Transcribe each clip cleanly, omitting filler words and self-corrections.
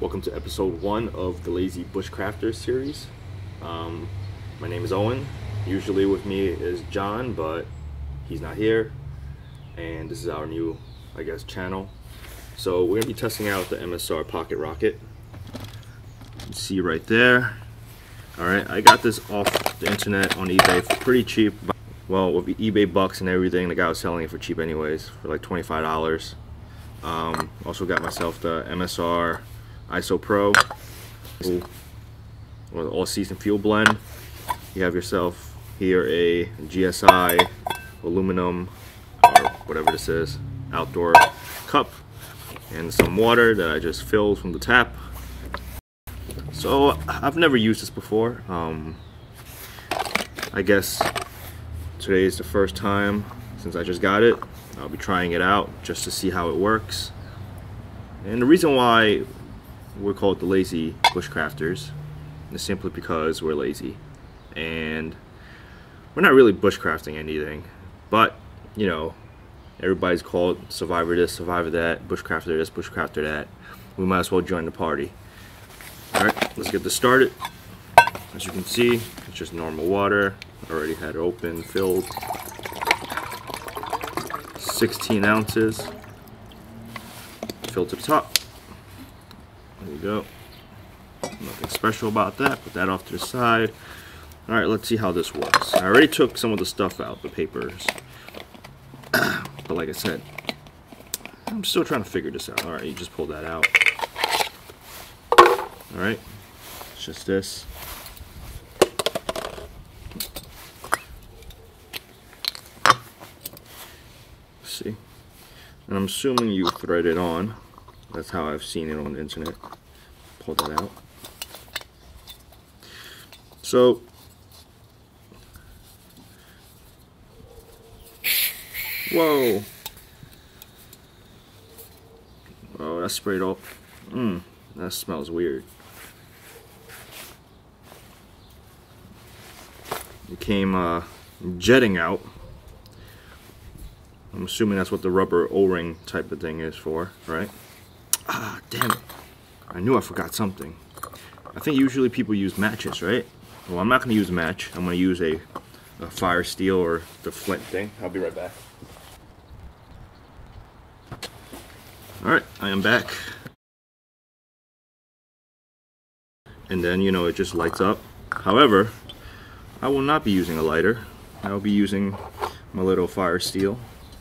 Welcome to episode 1 of the Lazy Bushcrafters series. My name is Owen. Usually with me is John, but he's not here. And this is our new, channel. So we're going to be testing out the MSR pocket rocket. You can see right there. Alright, I got this off the internet on eBay for pretty cheap. Well, with eBay bucks and everything, the guy was selling it for cheap anyways, for like $25. Also got myself the MSR ISO Pro or the all-season fuel blend. You have yourself here a GSI aluminum, or whatever this is, outdoor cup, and some water that I just filled from the tap. So I've never used this before. I guess today is the first time since I just got it. I'll be trying it out just to see how it works. And the reason why we're called the Lazy Bushcrafters is simply because we're lazy. And we're not really bushcrafting anything. But, you know, everybody's called survivor this, survivor that, bushcrafter this, bushcrafter that. We might as well join the party. Alright, let's get this started. As you can see, it's just normal water. I already had it open, filled. 16 ounces. Filled to the top. There you go. Nothing special about that. Put that off to the side. Alright, let's see how this works. I already took some of the stuff out, the papers. But like I said, I'm still trying to figure this out. Alright, you just pull that out. Alright, it's just this. See, and I'm assuming you thread it on. That's how I've seen it on the internet. Pull that out. So whoa, oh, that sprayed off. That smells weird. It came jetting out. I'm assuming that's what the rubber O-ring type of thing is for, right? Ah, damn it. I knew I forgot something. I think usually people use matches, right? Well, I'm not going to use a match. I'm going to use a fire steel or the flint thing. I'll be right back. Alright, I am back. And then, you know, it just lights up. However, I will not be using a lighter. I will be using my little fire steel.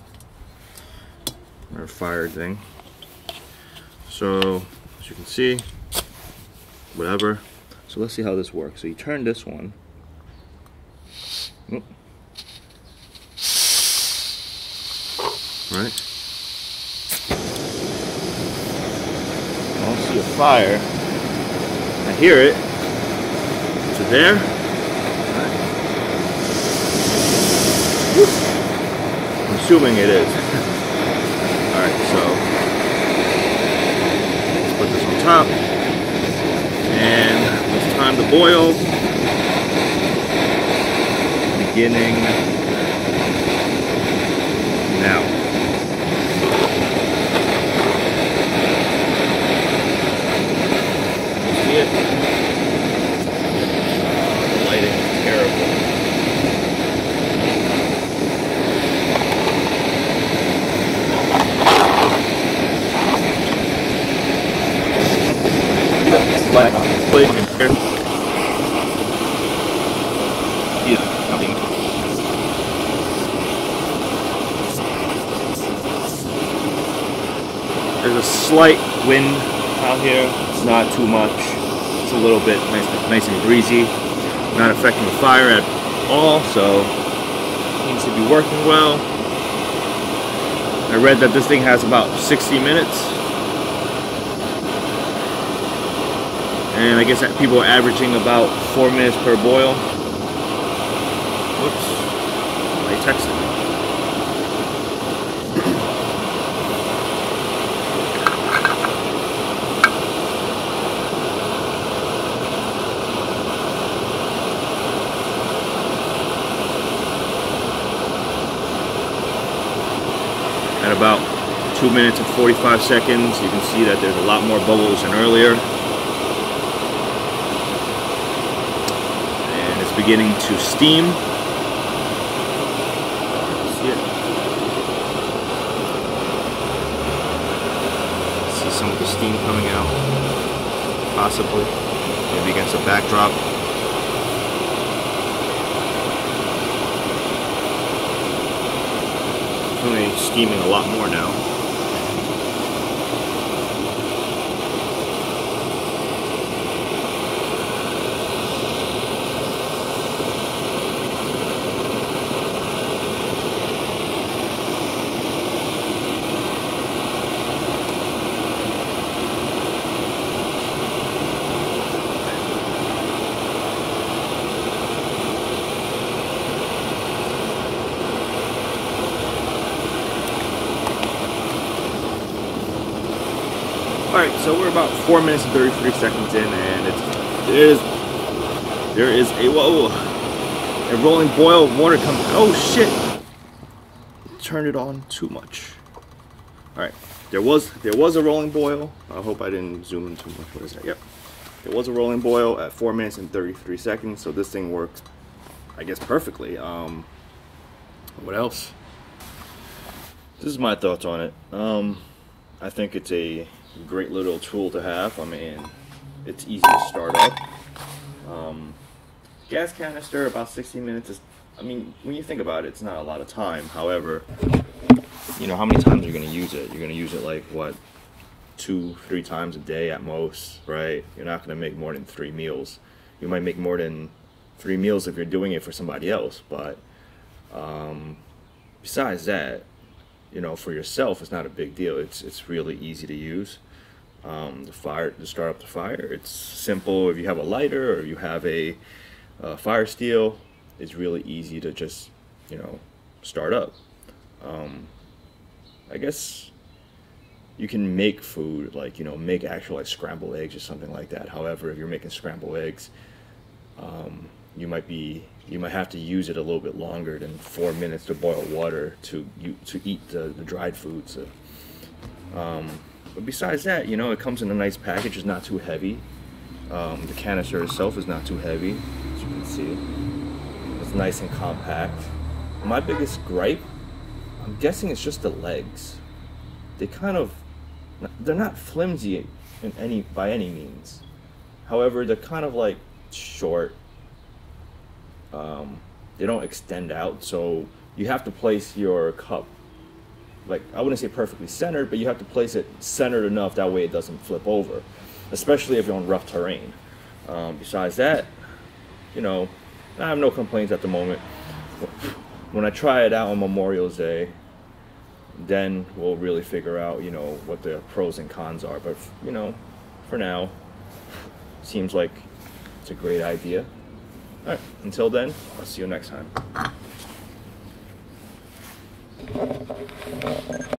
Or fire thing. So as you can see, whatever. So let's see how this works. So you turn this one. Right. I don't see a fire. I hear it. Is it there? Right. I'm assuming it is. Alright, so let's put this on top, and it's time to boil, beginning now. See it? The lighting is terrible. There's a slight wind out here. It's not too much. It's a little bit nice and breezy. Not affecting the fire at all, so it seems to be working well. I read that this thing has about 60 minutes. And I guess that people are averaging about 4 minutes per boil. Whoops. I texted me. At about 2 minutes and 45 seconds. You can see that there's a lot more bubbles than earlier. And it's beginning to steam. See it? See some of the steam coming out, possibly, maybe against a backdrop. Definitely steaming a lot more now. Alright, so we're about 4 minutes and 33 seconds in, and there is a rolling boil of water coming. Oh shit! Turned it on too much. Alright, there was a rolling boil. I hope I didn't zoom in too much. What is that? Yep. There was a rolling boil at 4 minutes and 33 seconds, so this thing works, I guess, perfectly. What else? This is my thoughts on it. I think it's a great little tool to have. I mean, it's easy to start up. Gas canister, about 60 minutes is, I mean, when you think about it, it's not a lot of time. However, you know, how many times are you going to use it? You're going to use it like, what, 2-3 times a day at most, right? You're not going to make more than 3 meals. You might make more than 3 meals if you're doing it for somebody else, but besides that, you know, for yourself, it's not a big deal. It's really easy to use. To start up the fire, it's simple. If you have a lighter or you have a fire steel, it's really easy to just, you know, start up. I guess you can make food, like, you know, make actual like scrambled eggs or something like that. However, if you're making scrambled eggs, you might have to use it a little bit longer than 4 minutes to boil water to eat the dried foods. But besides that, you know, it comes in a nice package. It's not too heavy. The canister itself is not too heavy, as you can see. It's nice and compact. My biggest gripe, I'm guessing, it's just the legs. They're not flimsy by any means. However, they're kind of like short. They don't extend out, so you have to place your cup, like, I wouldn't say perfectly centered, but you have to place it centered enough, that way it doesn't flip over, especially if you're on rough terrain. Besides that, you know, I have no complaints at the moment. When I try it out on Memorial Day, then we'll really figure out, you know, what the pros and cons are. But, you know, for now, seems like it's a great idea. All right, until then, I'll see you next time.